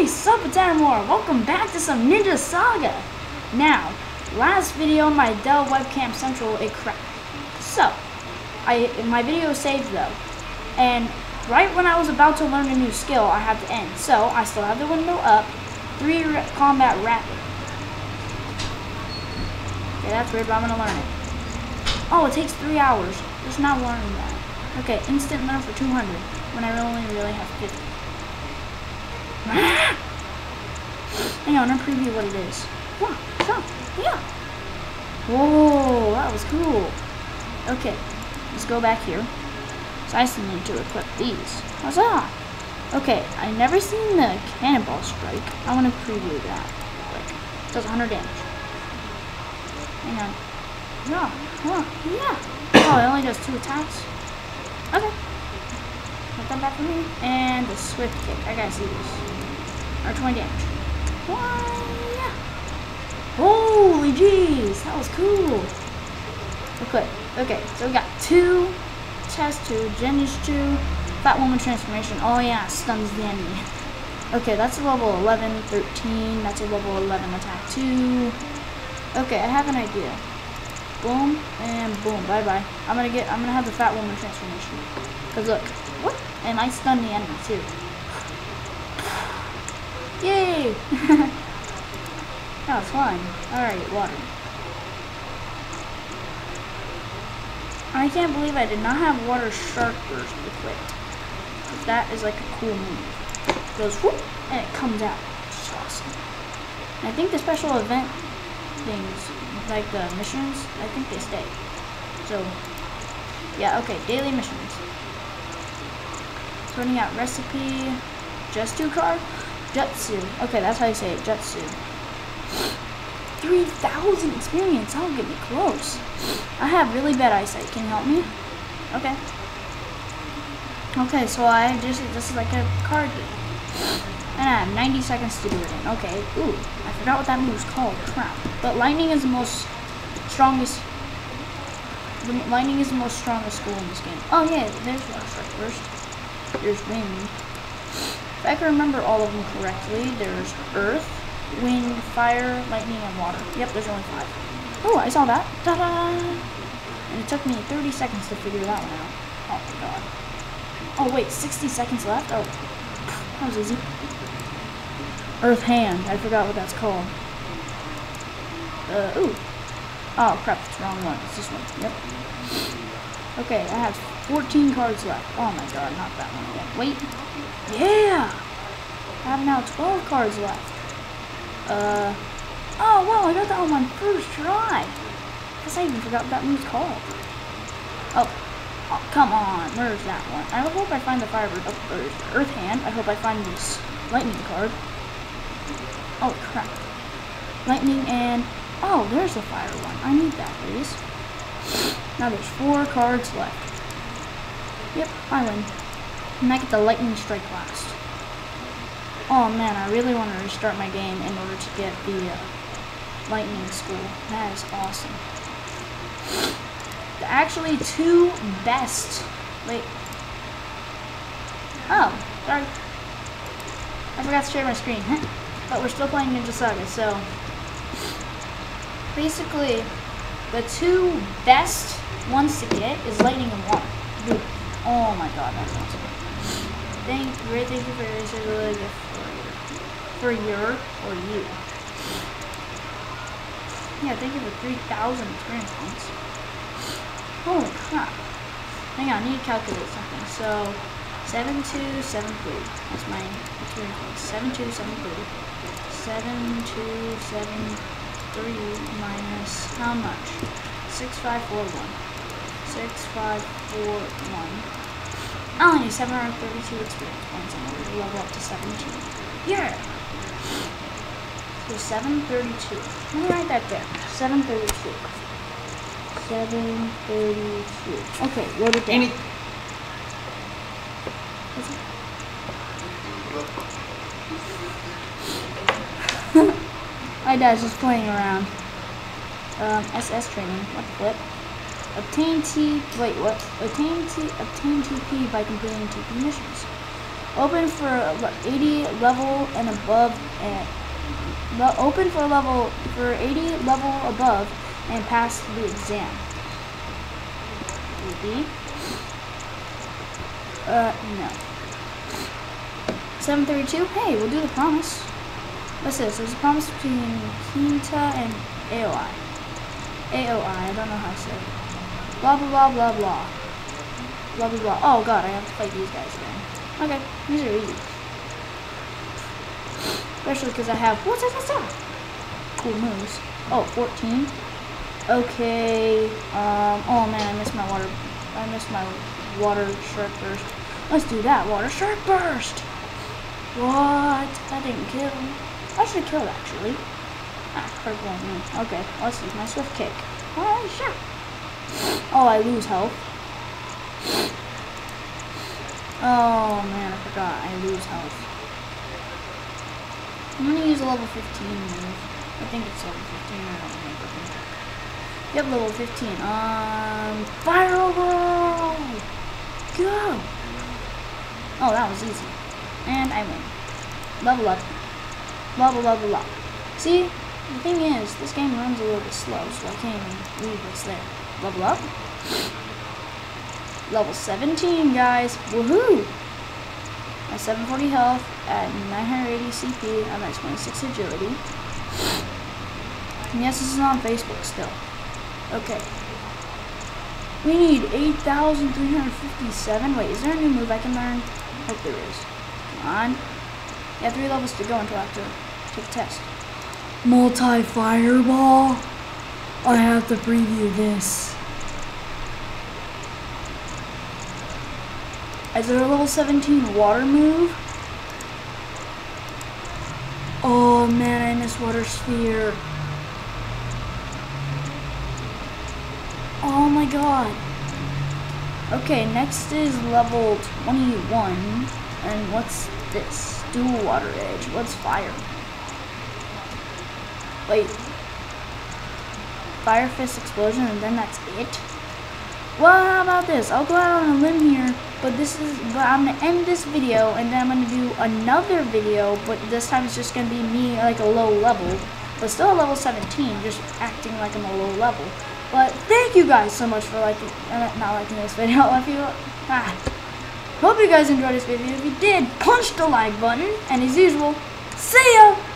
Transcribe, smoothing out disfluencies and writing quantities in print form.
Hey, sup, it's Animore. Welcome back to some Ninja Saga. Now, last video my Dell Webcam Central, it cracked. So, my video saved though, and right when I was about to learn a new skill, I had to end. So, I still have the window up. 3 combat rapid. Okay, that's weird, but I'm gonna learn it. Oh, it takes 3 hours. Just not learning that. Okay, instant learn for 200 when I only really have 50. Hang on, I'm gonna preview what it is. Yeah. Whoa, that was cool. Okay, let's go back here. So I still need to equip these. Huzzah! Okay, I've never seen the cannonball strike. I want to preview that. Like, it does 100 damage. Hang on. Yeah. Oh, it only does 2 attacks. Okay. Put that back for me. And the swift kick. I gotta see this. Or 20 damage. Yeah. Holy jeez, that was cool. Okay, so we got 2, chest 2, genius 2, fat woman transformation. Oh yeah, stuns the enemy. Okay, that's a level 11, 13. That's a level 11 attack 2. Okay, I have an idea. Boom and boom. Bye bye. I'm gonna have the fat woman transformation. Cause look, what? And I stun the enemy too. Yay! That was fun. Alright, water. I can't believe I did not have water shark burst equipped. That is like a cool move. It goes whoop and it comes out. It's awesome. And I think the special event things, like the missions, I think they stay. So yeah, okay, daily missions. Sorting out recipe, Jutsu card? Jutsu. Okay, that's how you say it, Jutsu. 3,000 experience, that'll get me close. I have really bad eyesight, can you help me? Okay. Okay, so this is like a card game. And I have 90 seconds to do it in. Okay, ooh, I forgot what that move's called, crap. But lightning is the most strongest school in this game. Oh yeah, there's water strike burst. There's wind. If I can remember all of them correctly, there's earth, wind, fire, lightning, and water. Yep, there's only 5. Oh, I saw that. Ta-da! And it took me 30 seconds to figure that one out. Oh my god. Oh wait, 60 seconds left? Oh, that was easy. Earth hand. I forgot what that's called. Ooh. Oh crap, it's the wrong one. It's this one. Yep. Okay, I have 14 cards left. Oh my god, not that one again. Wait. Yeah! I have now 12 cards left. Oh wow, I got that on my first try. Guess I even forgot what that move's called. Oh, come on, where's that one? I hope I find the fire bird. Oh, there's the earth hand. I hope I find this lightning card. Oh crap. Lightning and, oh, there's the fire one. I need that, please. Now there's 4 cards left. Yep, I win. And I get the lightning strike last. Oh man, I really want to restart my game in order to get the lightning school. That is awesome. The actually 2 best. Wait. Oh, sorry. I forgot to share my screen. But we're still playing Ninja Saga, so basically the 2 best ones to get is lightning and water. Dude, oh my god, that's awesome. Thank you for this really good for your or you. Yeah, thank you for 3,000 experience points. Holy crap. Hang on, I need to calculate something. So 7273. That's my experience points. 7273. 7273 minus how much? 6541. 6541. I only need 732 experience points in order to level up to 17. Yeah! So 732. Let me write that there. 732. 732. Okay, wrote it down. My dad's just playing around. SS training. What the flip? Obtain TP by completing TP missions. Open for 80 level and above, and open for 80 level above, and pass the exam. Maybe. No. 732. Hey, we'll do the promise. What's this? There's a promise between Quinta and AOI. I don't know how to say it. Blah blah blah blah blah. Blah blah blah. Oh god, I have to fight these guys again. Okay, these are easy. Especially because I have what's that? Cool moves. Oh, 14. Okay. Oh man, I missed my water shark burst. Let's do that water shark burst. What? That didn't kill. I should have killed actually. Critical on me. Okay, let's use my swift kick. Oh shit. Oh, I lose health. Oh man, I forgot. I lose health. I'm gonna use a level 15 move. I think it's level 15. I don't remember. Yep, level 15. Fire roll! Go! Oh, that was easy. And I win. Level up. Level up. See, the thing is, this game runs a little bit slow, so I can't even read what's there. Level up. Level 17, guys. Woohoo! At 740 health, at 980 CP, I'm at 26 agility. And yes, this is on Facebook still. Okay. We need 8,357. Wait, is there a new move I can learn? Hope there is. Come on. Yeah, 3 levels to go until I have to take a test. Multi-fireball? I have to preview this. Is there a level 17 water move? Oh man, I missed water sphere. Oh my god. Okay, next is level 21. And what's this? Dual water edge. What's fire? Wait. Fire fist explosion and then that's it? Well, how about this? I'll go out on a limb here, but I'm gonna end this video and then I'm gonna do another video, but this time it's just gonna be me like a low level, but still a level 17, just acting like I'm a low level. But thank you guys so much for not liking this video. Hope you guys enjoyed this video. If you did, punch the like button, and as usual, see ya!